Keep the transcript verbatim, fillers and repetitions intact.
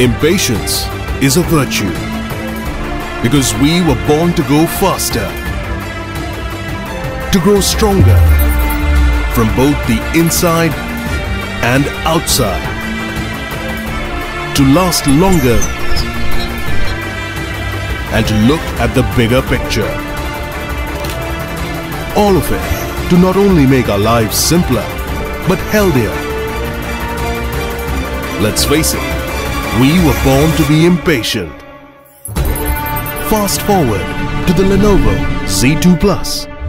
Impatience is a virtue because we were born to go faster, to grow stronger from both the inside and outside, to last longer and to look at the bigger picture. All of it to not only make our lives simpler but healthier. Let's face it, we were born to be impatient. Fast forward to the Lenovo Z two Plus.